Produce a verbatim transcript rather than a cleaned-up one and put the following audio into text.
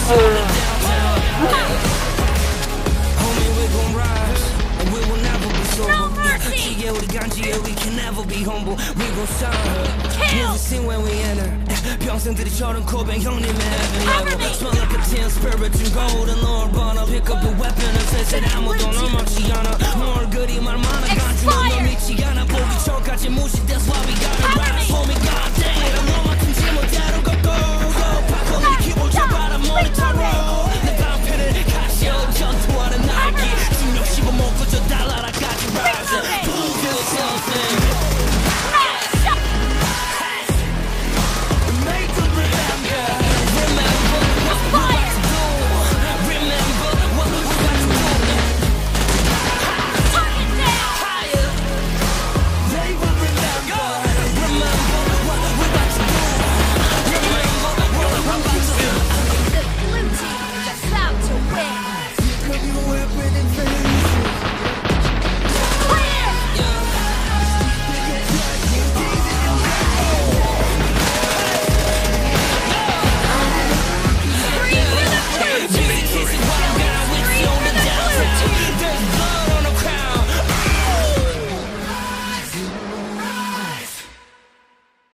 Homie, we gon' rise, and we will never be sober. Yeah, we ganji, yeah, we can never be humble. We gon' shine. Never seen when we enter. 평생들이처럼 고백 형님의 heaven level. Smell like a tin spirit and gold and Lord, but I'll pick up a weapon and say that 아무도